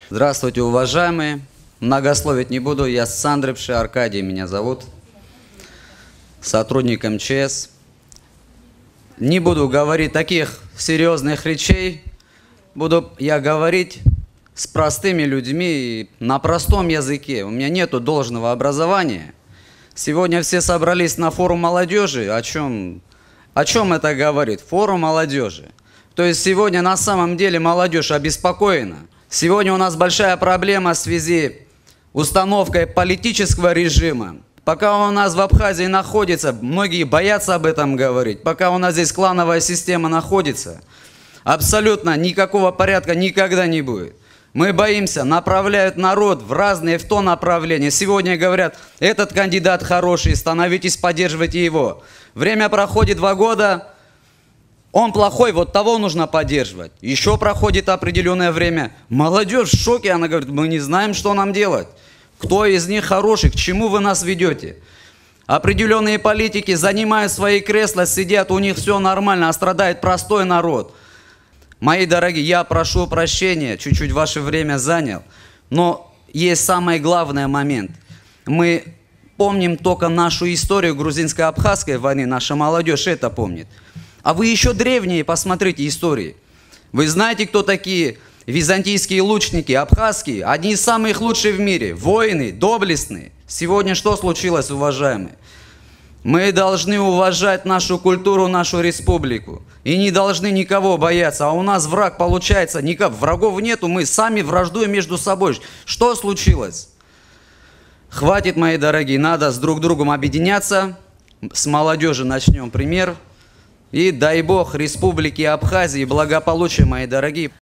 Здравствуйте, уважаемые. Многословить не буду. Я Сандрепши Аркадий меня зовут. Сотрудник МЧС. Не буду говорить таких серьезных речей. Буду я говорить с простыми людьми на простом языке. У меня нету должного образования. Сегодня все собрались на форум молодежи. О чем это говорит? Форум молодежи. То есть сегодня на самом деле молодежь обеспокоена. Сегодня у нас большая проблема в связи с установкой политического режима. Пока у нас в Абхазии находится, многие боятся об этом говорить, пока у нас здесь клановая система находится, абсолютно никакого порядка никогда не будет. Мы боимся, направляют народ в разные, в то направление. Сегодня говорят, этот кандидат хороший, становитесь, поддерживайте его. Время проходит 2 года, он плохой, вот того нужно поддерживать. Еще проходит определенное время. Молодежь в шоке, она говорит, мы не знаем, что нам делать. Кто из них хороший, к чему вы нас ведете? Определенные политики занимают свои кресла, сидят, у них все нормально, а страдает простой народ. Мои дорогие, я прошу прощения, чуть-чуть ваше время занял, но есть самый главный момент. Мы помним только нашу историю грузинско-абхазской войны, наша молодежь это помнит. А вы еще древние, посмотрите истории. Вы знаете, кто такие византийские лучники, абхазские? Одни из самых лучших в мире, воины, доблестные. Сегодня что случилось, уважаемые? Мы должны уважать нашу культуру, нашу республику. И не должны никого бояться. А у нас враг получается, врагов нету, мы сами враждуем между собой. Что случилось? Хватит, мои дорогие, надо с друг другом объединяться. С молодежи начнем пример. И дай Бог Республике Абхазии благополучия, мои дорогие.